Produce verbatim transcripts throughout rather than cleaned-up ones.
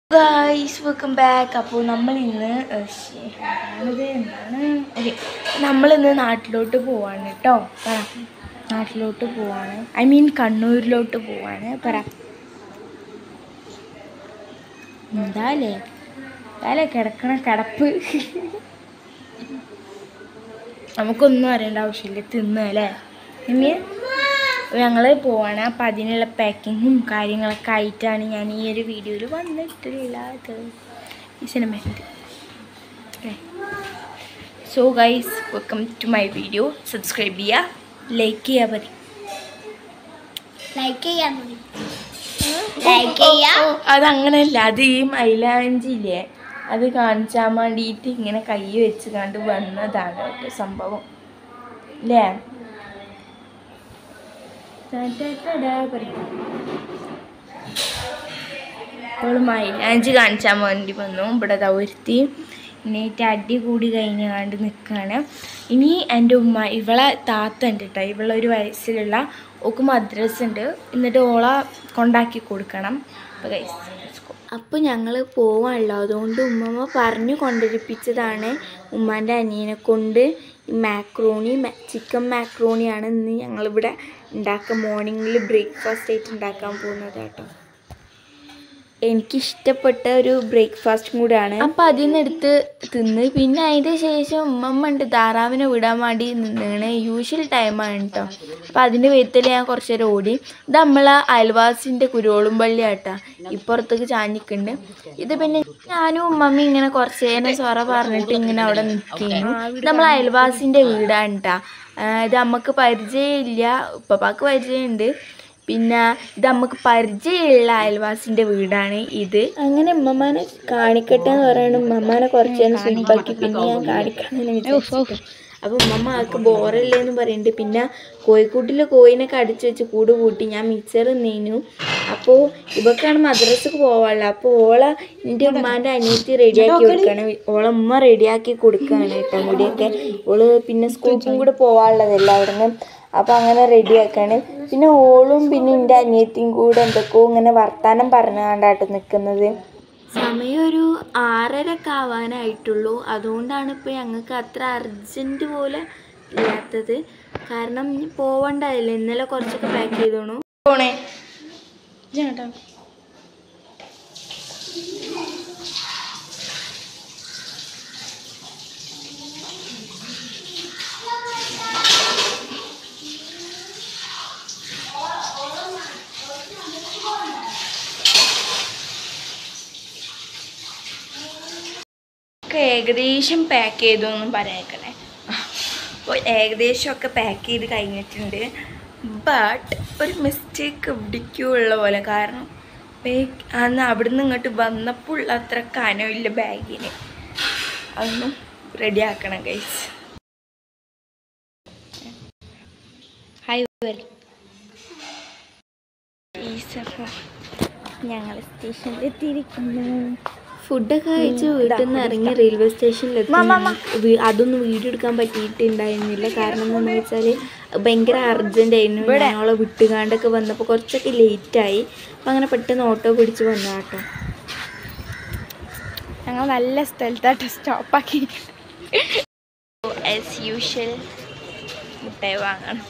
Guys, welcome back. അപ്പോൾ നമ്മൾ ഇന്ന് എന്താണ് ഓക്കെ നമ്മളിന്ന് നാട്ടിലോട്ട് പോവാണ് കേട്ടോ. പറ നാട്ടിലോട്ട് പോവാണ്, ഐ മീൻ കണ്ണൂരിലോട്ട് പോവാണ്. പറ എന്താലേ എന്താലേ കിടക്കണ കിടപ്പ്. നമുക്കൊന്നും അറിയേണ്ട ആവശ്യമില്ല, തിന്നല്ലേ. ഇനി ഞങ്ങൾ പോവാണ്. അപ്പം അതിനുള്ള പാക്കിങ്ങും കാര്യങ്ങളൊക്കെ ആയിട്ടാണ് ഞാൻ ഈ ഒരു വീഡിയോയിൽ വന്നിട്ടുള്ളത്. ഈ സിനിമയുണ്ട്. So guys, welcome to my video. Subscribe ചെയ്യുക, ലൈക്ക് ചെയ്യാൻ മതി. ലൈക്ക് ചെയ്യാൻ മതി ലൈക്ക് ചെയ്യാ. അതങ്ങനെയല്ല, അത് ഈ മൈലാഞ്ചില്ലേ അത് കാണിച്ചാൽ വേണ്ടിയിട്ട് ഇങ്ങനെ കൈ വെച്ച് കണ്ട് വന്നതാണ് കേട്ടോ സംഭവം അല്ലേ. അപ്പോൾ മൈലാഞ്ചി കാണിച്ചാൽ വേണ്ടി വന്നു. ഇവിടെ ദൗർത്തി എന്നിട്ട് അടി കൂടി കഴിഞ്ഞ് കണ്ട് നിൽക്കുകയാണ്. ഇനി എൻ്റെ ഉമ്മ ഇവളെ താത്ത ഉണ്ട് കേട്ടോ, ഇവളൊരു വയസ്സിലുള്ള ഓക്ക് മദ്രസ ഉണ്ട്, എന്നിട്ട് ഓളെ കൊണ്ടാക്കി കൊടുക്കണം. അപ്പോൾ ഗൈസ് അപ്പോൾ ഞങ്ങൾ പോവാണല്ലോ, അതുകൊണ്ട് ഉമ്മമ്മ പറഞ്ഞു കൊണ്ടിരിപ്പിച്ചതാണ് ഉമ്മാൻ്റെ അനിയനെ കൊണ്ട്. മാക്രോണി ചിക്കൻ മാക്രോണിയാണ് ഇന്ന് ഞങ്ങളിവിടെ ഉണ്ടാക്കുക. മോർണിംഗിൽ ബ്രേക്ക്ഫാസ്റ്റ് ആയിട്ട് ഉണ്ടാക്കാൻ പോകുന്നത് കേട്ടോ. എനിക്കിഷ്ടപ്പെട്ട ഒരു ബ്രേക്ക്ഫാസ്റ്റും കൂടെയാണ്. അപ്പം അതിൽ നിന്ന് എടുത്ത് തിന്ന് പിന്നെ അതിൻ്റെ ശേഷം ഉമ്മമ്മ ഉണ്ട് താറാവിനെ വിടാൻ വേണ്ടി നിന്നാണ്. യൂഷ്വൽ ടൈമാണ് കേട്ടോ. അപ്പം അതിൻ്റെ വേത്തിൽ ഞാൻ കുറച്ച് നേരം ഓടി. ഇത് നമ്മളെ അയൽവാസിൻ്റെ കുരുവോളും പള്ളി ആട്ടാ, ഇപ്പുറത്തേക്ക് ചാഞ്ഞിക്കുന്നുണ്ട്. ഇത് പിന്നെ ഞാനും ഉമ്മമ്മ ഇങ്ങനെ കുറച്ച് നേരം സൊറ പറഞ്ഞിട്ട് ഇങ്ങനെ അവിടെ നിൽക്കുന്നു. ഇത് നമ്മളെ അയൽവാസിൻ്റെ വീടാണ് കേട്ടോ. ഇത് നമുക്ക് പരിചയമില്ല, ഉപ്പാക്ക് പരിചയമുണ്ട്. പിന്നെ ഇത് നമുക്ക് പരിചയമുള്ള അയൽവാസിൻ്റെ വീടാണ് ഇത്. അങ്ങനെ ഉമ്മമാനെ കാണിക്കട്ടെ എന്ന് പറയുന്നത് ഉമ്മമാനെ കുറച്ച് നേരം സ്ലിപ്പാക്കി പിന്നെ ഞാൻ കാണിക്കാമെന്ന് വിചാരിച്ചു. അപ്പോൾ ഉമ്മമ്മ ആൾക്ക് ബോറല്ലേന്ന് പറയുന്നുണ്ട്. പിന്നെ കോഴിക്കൂട്ടിൽ കോഴിനൊക്കെ അടിച്ചു വെച്ച് കൂട് കൂട്ടി ഞാൻ മിക്സർ നീനു. അപ്പോൾ ഇവക്കാണ് മദ്രസക്ക് പോവാനുള്ളത്. അപ്പോൾ ഓളെ എൻ്റെ ഉമ്മാൻ്റെ അനിയത്തി റെഡിയാക്കി കൊടുക്കുകയാണ്. ഓളെ ഉമ്മ റെഡിയാക്കി കൊടുക്കുകയാണ് കേട്ടോ മുടിയൊക്കെ. ഓള് പിന്നെ സ്കൂൾക്കും കൂടെ പോവാനുള്ളതല്ല അവിടുന്ന്. അപ്പോൾ അങ്ങനെ റെഡിയാക്കാണ്. പിന്നെ ഓളും പിന്നെ എൻ്റെ അനിയത്തിയും കൂടെ എന്തൊക്കെയോ ഇങ്ങനെ വർത്താനം പറഞ്ഞാണ്ടാട്ടോ നിൽക്കുന്നത്. സമയം ഒരു ആറരക്കെ ആവാനായിട്ടുള്ളൂ. അതുകൊണ്ടാണ് ഇപ്പോൾ ഞങ്ങൾക്ക് അത്ര അർജൻറ്റ് പോലെ ഇല്ലാത്തത്. കാരണം പോവണ്ടല്ലേ, ഇന്നലെ കുറച്ചൊക്കെ പാക്ക് ചെയ്തോണു പോണേ ചേട്ടാ. ഏകദേശം പാക്ക് ചെയ്തൊന്നും പറയക്കണേ. അപ്പോൾ ഏകദേശമൊക്കെ പാക്ക് ചെയ്ത് കഴിഞ്ഞിട്ടുണ്ട്. ബട്ട് ഒരു മിസ്റ്റേക്ക് എവിടേക്കോ ഉള്ള പോലെ. കാരണം അന്ന് അവിടുന്ന് ഇങ്ങോട്ട് വന്നപ്പോൾ ഉള്ള അത്ര കനമില്ല ബാഗിന്. അതൊന്നും റെഡി ആക്കണം ഗൈസ്. ഹായ് വെൽ ഞങ്ങൾ സ്റ്റേഷനിൽ എത്തിയിരിക്കുന്നു. ഫുഡൊക്കെ കഴിച്ച് വീട്ടിൽ നിന്ന് ഇറങ്ങി റെയിൽവേ സ്റ്റേഷനിലെത്തി. അതൊന്നും വീഡിയോ എടുക്കാൻ പറ്റിയിട്ടുണ്ടായിരുന്നില്ല. കാരണം എന്താണെന്ന് വെച്ചാൽ ഭയങ്കര അർജൻ്റ് ആയിരുന്നു. ഞങ്ങളെ വിട്ടുകാണ്ടൊക്കെ വന്നപ്പോൾ കുറച്ചൊക്കെ ലേറ്റായി. അപ്പം അങ്ങനെ പെട്ടെന്ന് ഓട്ടോ പിടിച്ച് വന്നു കേട്ടോ. ഞങ്ങൾ നല്ല സ്ഥലത്തായിട്ട് സ്റ്റോപ്പാക്കി. ആസ് യൂഷ്വൽ മുട്ടായി വാങ്ങണം.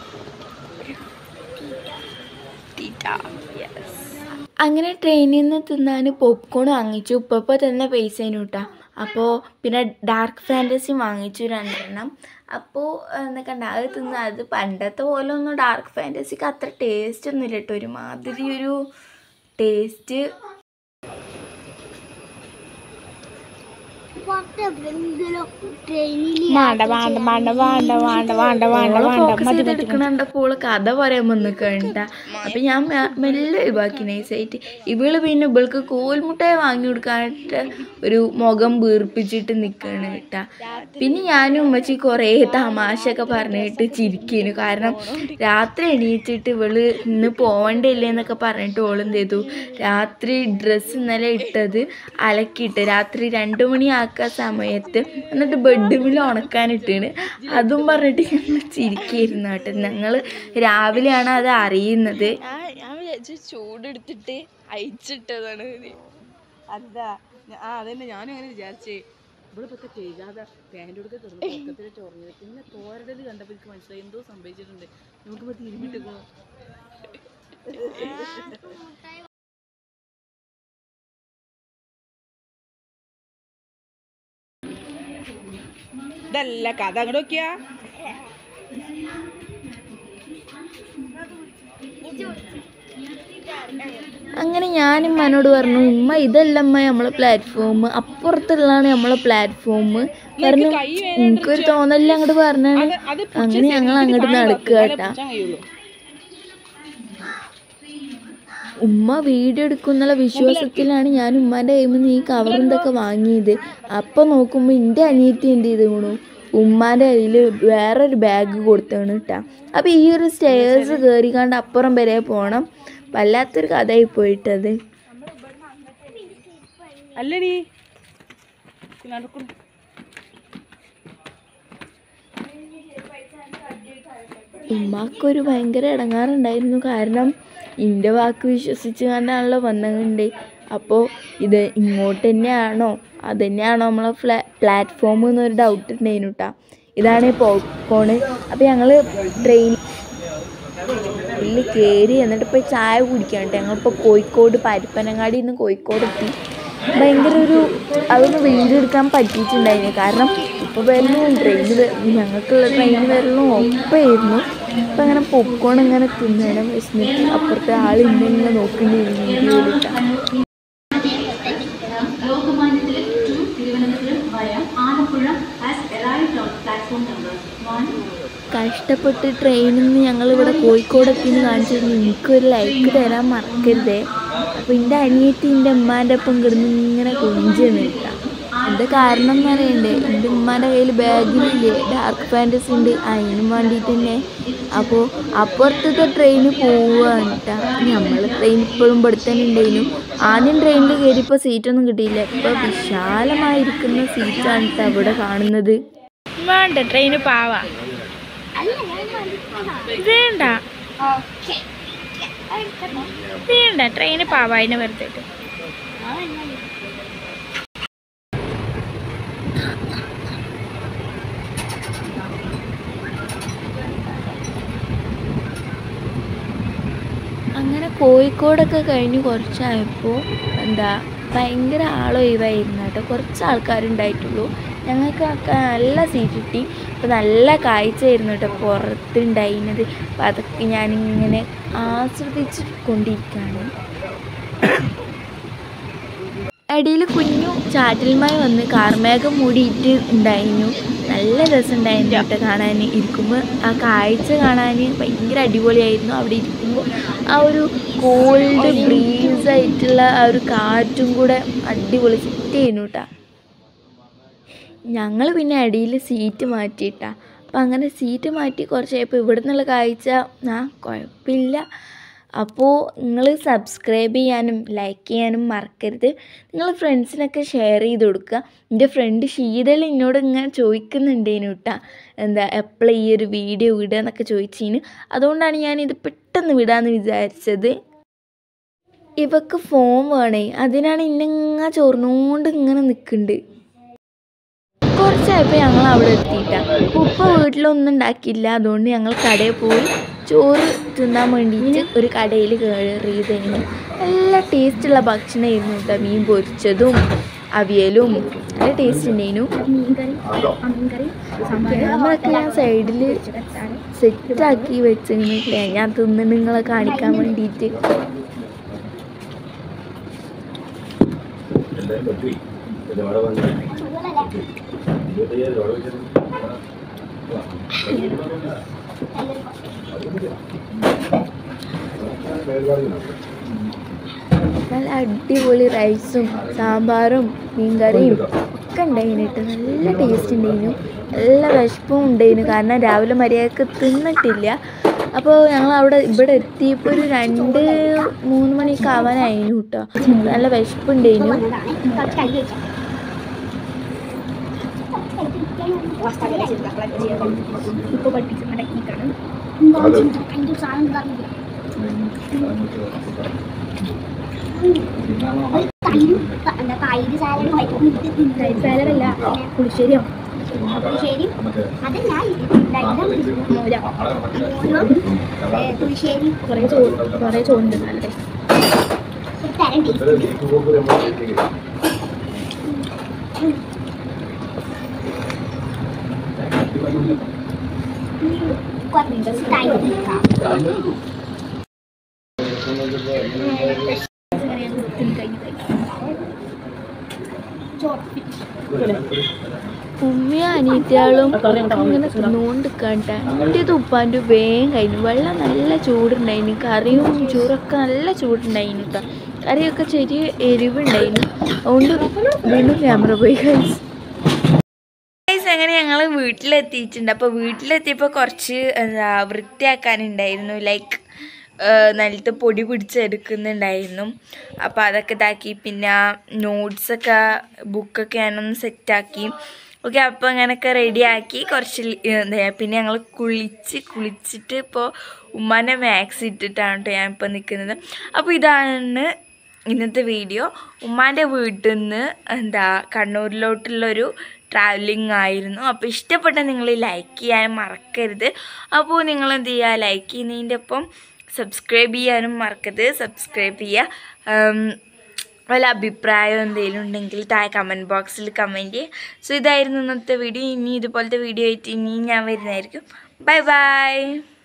യെസ്. അങ്ങനെ ട്രെയിനിൽ നിന്ന് തിന്നാൻ പോപ്കോൺ വാങ്ങിച്ചു. ഉപ്പപ്പോൾ തന്നെ പൈസ കേട്ടോ. അപ്പോൾ പിന്നെ ഡാർക്ക് ഫാൻറ്റസി വാങ്ങിച്ചു രണ്ടെണ്ണം. അപ്പോൾ എന്നൊക്കെ ഉണ്ട് അത് തിന്ന. അത് പണ്ടത്തെ പോലെ ഒന്നും ഡാർക്ക് ഫാൻറ്റസിക്ക് അത്ര ടേസ്റ്റ് ഒന്നുമില്ല കേട്ടോ. ഒരുമാതിരി ഒരു ടേസ്റ്റ്. എടുക്കണപ്പോൾ കഥ പറയാൻ വന്ന് കണ്ട. അപ്പം ഞാൻ മെല്ലെ ഒഴിവാക്കി നൈസായിട്ട്. ഇവള് പിന്നെ ഇവൾക്ക് കോൽമുട്ടായി വാങ്ങി കൊടുക്കാനായിട്ട് ഒരു മുഖം വീർപ്പിച്ചിട്ട് നിൽക്കുകയാണ് കേട്ടാ. പിന്നെ ഞാനും ഉമ്മച്ചി കുറേ തമാശയൊക്കെ പറഞ്ഞിട്ട് ചിരിക്കുന്നു. കാരണം രാത്രി എണീറ്റിട്ട് ഇവള് ഇന്ന് പോവണ്ടില്ലേ എന്നൊക്കെ പറഞ്ഞിട്ട് ഓളെന്ത് ചെയ്തു, രാത്രി ഡ്രസ്സ് ഇന്നലെ ഇട്ടത് അലക്കിയിട്ട് രാത്രി രണ്ട് മണി ആക്കാൻ സമയത്ത് എന്നിട്ട് ബെഡ്മിൽ ഉണക്കാനിട്ടാണ്. അതും പറഞ്ഞിട്ട് ഞങ്ങൾ ചിരിക്കായിരുന്നു കേട്ടോ. ഞങ്ങൾ രാവിലെയാണ് അത് അറിയുന്നത്. ഞാൻ വിചാരിച്ചു ചൂടെടുത്തിട്ട് അയച്ചിട്ടതാണ്. അല്ല ആ അതന്നെ ഞാനും അങ്ങനെ വിചാരിച്ചേ ഇവിടെ പറ്റ കേൾക്കാതെ പാൻറ് കൊടുത്ത് തുടക്കത്തിൽ ചൊറിഞ്ഞത് പിന്നെ തോരടൽ കണ്ടപ്പോൾ എനിക്ക് മനസ്സിലായി എന്തോ സംഭവിച്ചിട്ടുണ്ട് നമുക്കിപ്പോൾ തിരുമ്മിട്ടിക്കണോ ഇതല്ല കഥ അങ്ങോട്ട് നോക്കിയാ അങ്ങനെ ഞാനും ഉമ്മാനോട് പറഞ്ഞു ഉമ്മ ഇതല്ല ഉമ്മ നമ്മളെ പ്ലാറ്റ്ഫോം അപ്പുറത്തുള്ളതാണ് നമ്മളെ പ്ലാറ്റ്ഫോം പറഞ്ഞു എനിക്കൊരു തോന്നലിൽ അങ്ങോട്ട് പറഞ്ഞാണ്. അങ്ങനെ ഞങ്ങൾ അങ്ങോട്ട് നടക്കുക കേട്ടാ. ഉമ്മ വീഡിയോ എടുക്കുന്നുള്ള വിശ്വാസത്തിലാണ് ഞാൻ ഉമ്മാൻ്റെ കയ്യിൽ നിന്ന് ഈ കവറും ഇതൊക്കെ വാങ്ങിയത്. അപ്പം നോക്കുമ്പോൾ എൻ്റെ അനിയത്തി എന്ത് ചെയ്തു ഉമ്മാൻ്റെ കയ്യിൽ വേറൊരു ബാഗ് കൊടുത്താണ് കേട്ടാ. അപ്പം ഈ ഒരു സ്റ്റെയർസ് കയറിക്കാണ്ട് അപ്പുറം വരെ പോകണം. വല്ലാത്തൊരു കഥയായി പോയിട്ടത്. അല്ലടി ഉമ്മാക്കൊരു ഭയങ്കര ഇടങ്ങാറുണ്ടായിരുന്നു. കാരണം എൻ്റെ വാക്ക് വിശ്വസിച്ച് കണ്ടാണല്ലോ വന്നതുണ്ട്. അപ്പോൾ ഇത് ഇങ്ങോട്ട് തന്നെയാണോ അത് തന്നെയാണോ നമ്മളെ ഫ്ലാ പ്ലാറ്റ്ഫോം എന്നൊരു ഡൗട്ട് ഉണ്ടായിരുന്നു കേട്ടോ. ഇതാണ് പോപ്കോണ്. അപ്പോൾ ഞങ്ങൾ ട്രെയിനിൽ കയറി എന്നിട്ട് ഇപ്പോൾ ചായ കുടിക്കാൻ കേട്ടോ. ഞങ്ങളിപ്പോൾ കോഴിക്കോട് പരപ്പനങ്ങാടിയിൽ നിന്ന് കോഴിക്കോട് എത്തി. ഭയങ്കര ഒരു അതൊന്ന് വീഡിയോ എടുക്കാൻ പറ്റിയിട്ടുണ്ടായിരുന്നു. കാരണം ഇപ്പോൾ വരുന്നു ട്രെയിന് ഞങ്ങൾക്കുള്ള ട്രെയിന് വരുന്നു ഒപ്പമായിരുന്നു. അപ്പം അങ്ങനെ പോപ്കോൺ ഇങ്ങനെ തിന്നണം വിശന്നിട്ട് അപ്പുറത്തെ ആളിങ്ങനെ നോക്കേണ്ടിയിരുന്നു വീഡിയോയിലിട്ടാണ്. കഷ്ടപ്പെട്ട് ട്രെയിനിൽ നിന്ന് ഞങ്ങളിവിടെ കോഴിക്കോടെത്തിന്ന് കാണിച്ചിരുന്നു. എനിക്കൊരു ലൈക്ക് തരാൻ മറക്കരുതേ. അപ്പോൾ എൻ്റെ അനിയത്തി എൻ്റെ ഉമ്മാൻ്റെ ഒപ്പം കിടന്ന് ഇങ്ങനെ കൊഞ്ചി നിൽക്കാം. എന്താ കാരണം എന്ന് അറിയണ്ടേ, എൻ്റെ ഉമ്മാൻ്റെ കയ്യിൽ ബാഗിലില്ലേ ഡാർക്ക് ഫാൻറ്റസി ഉണ്ട്, അതിനും വേണ്ടിയിട്ട് തന്നെ. അപ്പോൾ അപ്പുറത്തത്തെ ട്രെയിന് പോവുകയാണ് കേട്ടോ. നമ്മൾ ട്രെയിൻ ഇപ്പോഴും ഇവിടെ തന്നെ ഉണ്ടായിരുന്നു. ആദ്യം ട്രെയിനിൽ കയറിയപ്പോൾ സീറ്റൊന്നും കിട്ടിയില്ല. ഇപ്പോൾ വിശാലമായിരിക്കുന്ന സീറ്റാണ് കേട്ടോ അവിടെ കാണുന്നത്. വേണ്ട ട്രെയിന് പാവാ വേണ്ട വേണ്ട ട്രെയിന് പാവാ അതിനെ വെറുതെ. അങ്ങനെ കോഴിക്കോടൊക്കെ കഴിഞ്ഞ് കുറച്ചായപ്പോൾ എന്താ ഭയങ്കര ആളൊഴിവായിരുന്നു കേട്ടോ. കുറച്ച് ആൾക്കാരുണ്ടായിട്ടുള്ളൂ. ഞങ്ങൾക്ക് നല്ല സീറ്റ് കിട്ടി. അപ്പോൾ നല്ല കാഴ്ചയായിരുന്നു കേട്ടോ പുറത്തുണ്ടായിരുന്നത്. അപ്പോൾ അതൊക്കെ ഞാനിങ്ങനെ ആസ്വദിച്ച് കൊണ്ടിരിക്കുകയാണ്. ഇടയിൽ കുഞ്ഞു ചാറ്റൽമഴ വന്ന് കാർമേഘം മൂടിയിട്ട് ഉണ്ടായിരുന്നു. നല്ല രസമുണ്ടായിരുന്നു കേട്ടോ കാണാൻ. ഇരിക്കുമ്പോൾ ആ കാഴ്ച കാണാൻ ഭയങ്കര അടിപൊളിയായിരുന്നു. അവിടെ ഇരിക്കുമ്പോൾ ആ ഒരു കോൾഡ് ബ്രീസായിട്ടുള്ള ആ ഒരു കാറ്റും കൂടെ അടിപൊളി സെറ്റ് ചെയ്യുന്നു കേട്ടോ. ഞങ്ങൾ പിന്നെ ഇടയിൽ സീറ്റ് മാറ്റിയിട്ടാ. അപ്പം അങ്ങനെ സീറ്റ് മാറ്റി കുറച്ചായപ്പോൾ ഇവിടെ നിന്നുള്ള കാഴ്ച ആ കുഴപ്പമില്ല. അപ്പോൾ നിങ്ങൾ സബ്സ്ക്രൈബ് ചെയ്യാനും ലൈക്ക് ചെയ്യാനും മറക്കരുത്. നിങ്ങൾ ഫ്രണ്ട്സിനൊക്കെ ഷെയർ ചെയ്ത് കൊടുക്കുക. എൻ്റെ ഫ്രണ്ട് ശീതൽ എന്നോട് ഇങ്ങനെ ചോദിക്കുന്നുണ്ടേനു കേട്ടോ, എന്താ എപ്പോഴും ഈ ഒരു വീഡിയോ വിടുക എന്നൊക്കെ ചോദിച്ചതിന്. അതുകൊണ്ടാണ് ഞാനിത് പെട്ടെന്ന് വിടാമെന്ന് വിചാരിച്ചത്. ഇവക്ക് ഫോം വേണേ, അതിനാണ് ഇന്നിങ്ങനെ ചോറിനോണ്ട് ഇങ്ങനെ നിൽക്കുന്നുണ്ട്. കുറച്ചായപ്പോൾ ഞങ്ങൾ അവിടെ എത്തിയിട്ടാണ്. ഉപ്പ വീട്ടിലൊന്നും ഉണ്ടാക്കിയില്ല. അതുകൊണ്ട് ഞങ്ങൾ കടയിൽ പോയി ചോറ് തിന്നാൻ വേണ്ടിയിട്ട് ഒരു കടയിൽ കയറിയതായിരുന്നു. നല്ല ടേസ്റ്റുള്ള ഭക്ഷണമായിരുന്നു കേട്ടോ. മീൻ പൊരിച്ചതും അവിയലും നല്ല ടേസ്റ്റ് ഉണ്ടായിരുന്നു. ക്യാമറയൊക്കെ ഞാൻ സൈഡിൽ സെറ്റാക്കി വെച്ചിരുന്നില്ലേ ഞാൻ തിന്ന് നിങ്ങളെ കാണിക്കാൻ വേണ്ടിയിട്ട്. നല്ല അടിപൊളി റൈസും സാമ്പാറും മീൻകറിയും ഒക്കെ ഉണ്ടായിരുന്നു. നല്ല ടേസ്റ്റ് ഉണ്ടായിരുന്നു. നല്ല വിശപ്പും ഉണ്ടായിരുന്നു. കാരണം രാവിലെ മര്യാദക്ക് തിന്നിട്ടില്ല. അപ്പോൾ ഞങ്ങൾ അവിടെ ഇവിടെ എത്തിയപ്പോൾ ഒരു രണ്ട് മൂന്ന് മണിയൊക്കെ ആവാനായിരുന്നു കേട്ടോ. നല്ല വിശപ്പുണ്ടായിരുന്നു. ഇപ്പോൾ പഠിപ്പിച്ച് മടക്കിയിട്ടാണ്. തൈര് സാലഡ് സാലഡല്ല പുളിശ്ശേരിയോ പുളിശ്ശേരി അതല്ല പുളിശ്ശേരി കുറേ ചോറ് കുറേ ചോറുണ്ട് നല്ല ഉമ്മയും അനിയത്തിയാളും ഇങ്ങനെ തിന്നുകൊണ്ടിരിക്കണ്ട എൻ്റെ തുപ്പാൻ്റെ വേഗം കഴിഞ്ഞു. വെള്ളം നല്ല ചൂടുണ്ടായിന്, കറിയും ചോറൊക്കെ നല്ല ചൂടുണ്ടായിന് കേട്ടോ. കറിയൊക്കെ ചെറിയ എരിവുണ്ടായിന്. അതുകൊണ്ട് വീണ്ടും ക്യാമറ പോയി കഴിച്ചു. അങ്ങനെ ഞങ്ങൾ വീട്ടിലെത്തിയിട്ടുണ്ട്. അപ്പോൾ വീട്ടിലെത്തിയപ്പോൾ കുറച്ച് എന്താ വൃത്തിയാക്കാനുണ്ടായിരുന്നു. ലൈക്ക് നിലത്ത് പൊടി പിടിച്ചെടുക്കുന്നുണ്ടായിരുന്നു. അപ്പോൾ അതൊക്കെ ഇതാക്കി. പിന്നെ നോട്ട്സൊക്കെ ബുക്കൊക്കെ ഞാനൊന്ന് സെറ്റാക്കി. ഓക്കെ, അപ്പോൾ അങ്ങനെയൊക്കെ റെഡിയാക്കി കുറച്ച് എന്താ പിന്നെ ഞങ്ങൾ കുളിച്ച് കുളിച്ചിട്ട് ഇപ്പോൾ ഉമ്മാൻ്റെ മാക്സ് ഇട്ടിട്ടാണ് കേട്ടോ ഞാനിപ്പോൾ നിൽക്കുന്നത്. അപ്പോൾ ഇതാണ് ഇന്നത്തെ വീഡിയോ. ഉമ്മാൻ്റെ വീട്ടിൽ നിന്ന് എന്താ കണ്ണൂരിലോട്ടുള്ളൊരു ട്രാവലിംഗ് ആയിരുന്നു. അപ്പോൾ ഇഷ്ടപ്പെട്ട നിങ്ങൾ ലൈക്ക് ചെയ്യാൻ മറക്കരുത്. അപ്പോൾ നിങ്ങൾ എന്ത് ചെയ്യുക, ലൈക്ക് ചെയ്യുന്നതിൻ്റെ ഒപ്പം സബ്സ്ക്രൈബ് ചെയ്യാനും മറക്കരുത്. സബ്സ്ക്രൈബ് ചെയ്യുക. വല്ല അഭിപ്രായം എന്തെങ്കിലും ഉണ്ടെങ്കിൽ താഴെ കമൻറ്റ് ബോക്സിൽ കമൻറ്റ് ചെയ്യുക. സോ ഇതായിരുന്നു ഇന്നത്തെ വീഡിയോ. ഇനി ഇതുപോലത്തെ വീഡിയോ ആയിട്ട് ഇനി ഞാൻ വരുന്നതായിരിക്കും. Bye by.